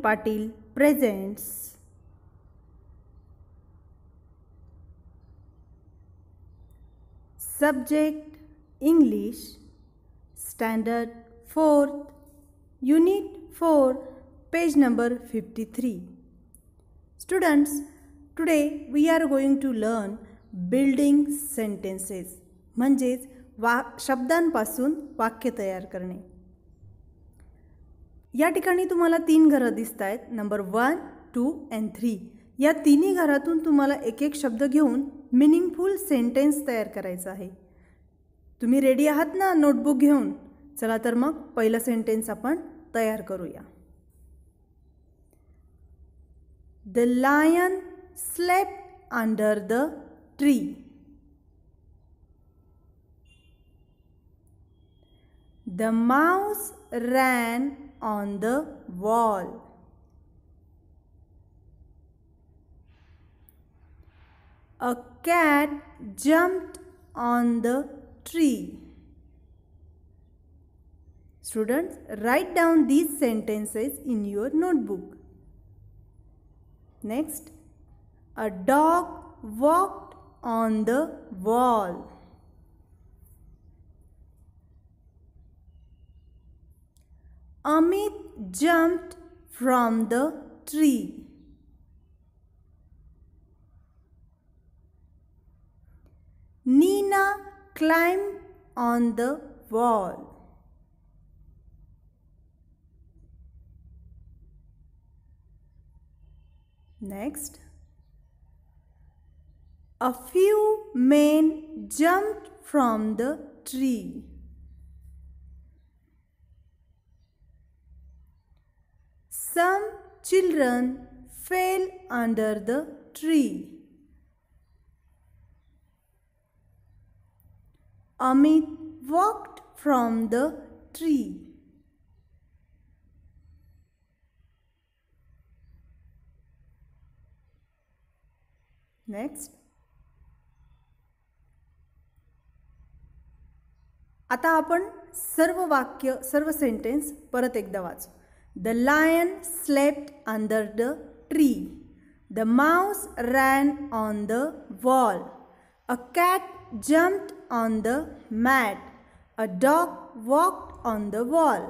Patil presents Subject English, Standard 4th, Unit 4, page number 53. Students, today we are going to learn building sentences, म्हणजेच शब्दांपासून वाक्य तयार करणे. या ठिकाणी तुम्हाला 3 घरं दिसत आहेत. Number 1, 2 and 3. या तिन्ही घरातून तुम्हाला एक एक शब्द घेऊन मीनिंगफुल सेंटेन्स तयार करायचा आहे. तुम्ही रेडी आहात ना नोटबुक घेऊन? चला तर मग पहिला सेंटेन्स आपण तयार करूया. The lion slept under the tree. The mouse ran on the wall. A cat jumped on the tree. Students, write down these sentences in your notebook. Next, a dog walked on the wall. Amit jumped from the tree. Nina climbed on the wall. Next, a few men jumped from the tree. Some children fell under the tree. Amit walked from the tree. Next, आता आपण सर्व sentence परत एकदा वाचू. The lion slept under the tree. The mouse ran on the wall. A cat jumped on the mat. A dog walked on the wall.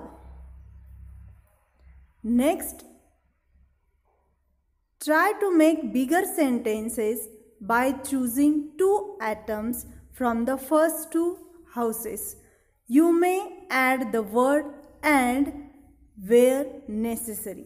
Next, try to make bigger sentences by choosing 2 items from the first 2 houses. You may add the word and where necessary.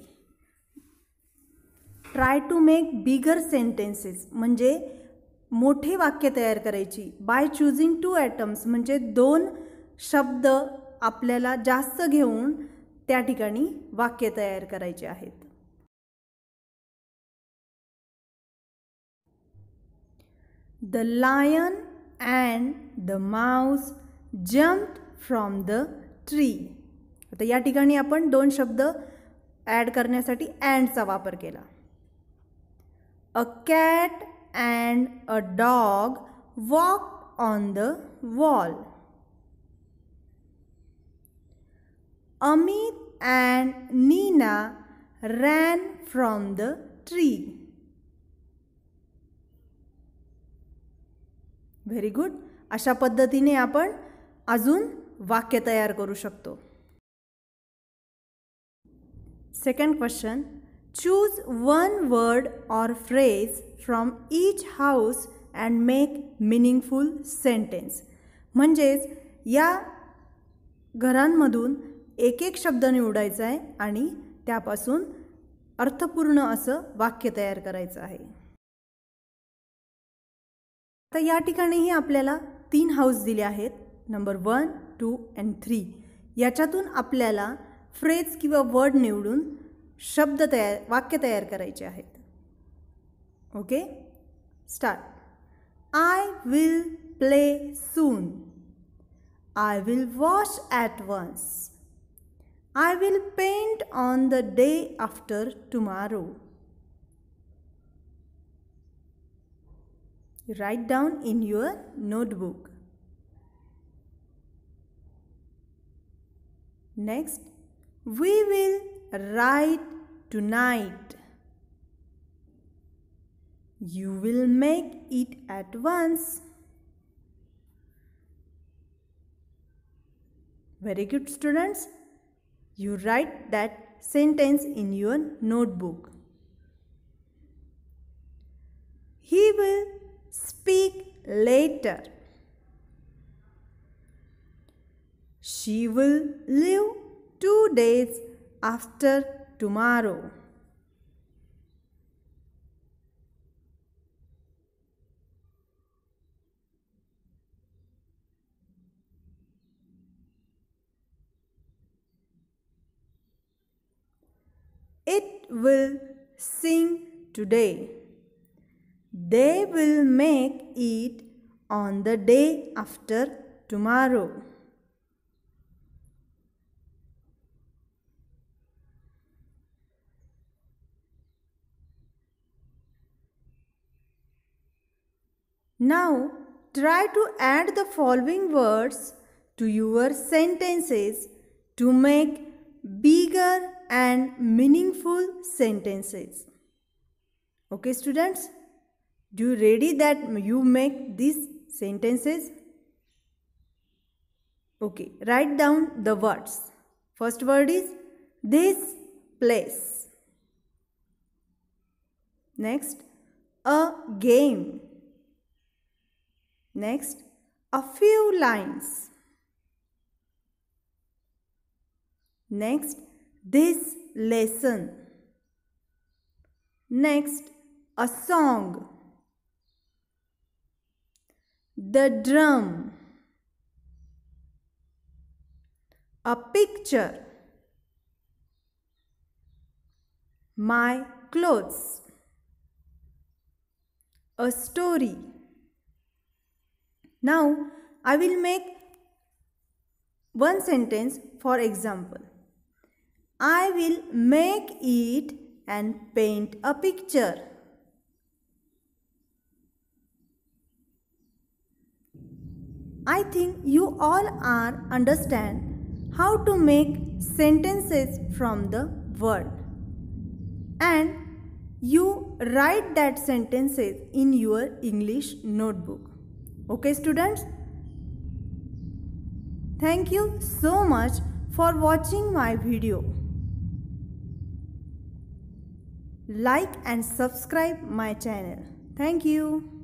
Try to make bigger sentences म्हणजे मोठे वाक्य तयार करायची. By choosing 2 items म्हणजे 2 शब्द आपल्याला जास्त घेऊन त्या ठिकाणी वाक्य तयार करायचे आहेत. The lion and the mouse jumped from the tree. आता या ठिकाणी आपण 2 शब्द ॲड करण्यासाठी अँडचा वापर केला. A cat and a dog walked on the wall. Amit and Nina ran from the tree. Very good. अशा पद्धतीने आपण अजून वाक्य तयार करू शकतो. Second question, choose one word or phrase from each house and make meaningful sentence. म्हणजेच या घरांमधून एक एक शब्द निवडायचा आहे आणि त्यापासून अर्थपूर्ण असं वाक्य तयार करायचं आहे. आता या ठिकाणीही आपल्याला 3 हाऊस दिले आहेत. Number 1, 2 and 3. याच्यातून आपल्याला फ्रेज किंवा वर्ड निवडून वाक्य तयार करायचे आहेत. Okay, start. I will play soon. I will wash at once. I will paint on the day after tomorrow. Write down in your notebook. Next, we will write tonight. You will make it at once. Very good, students. You write that sentence in your notebook. He will speak later. She will leave 2 days after tomorrow. It will sing today. They will make it on the day after tomorrow. Now, try to add the following words to your sentences to make bigger and meaningful sentences. Okay, students? Do you ready that you make these sentences? Okay, write down the words. First word is this place. Next, a game. Next, a few lines. Next, this lesson. Next, a song. The drum. A picture. My clothes. A story. Now, I will make one sentence for example. I will make it and paint a picture. I think you all are understand how to make sentences from the word. And you write that sentences in your English notebook. Okay, students? Thank you so much for watching my video. Like and subscribe my channel. Thank you.